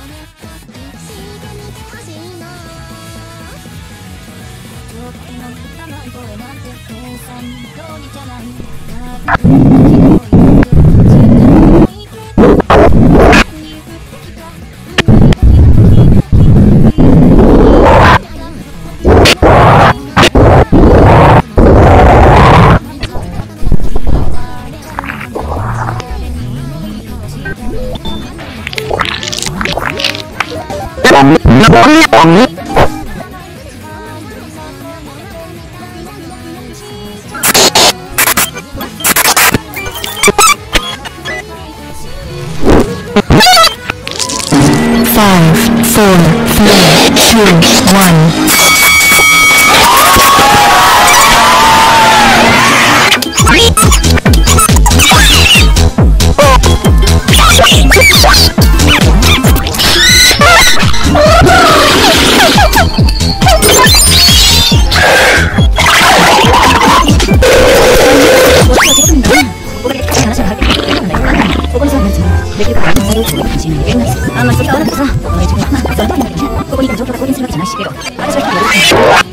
5, 4, 3, 2, 1. あんまりそれが合わなくてさ、ここにいたら情報が公言するわけじゃないし、けど私は一人で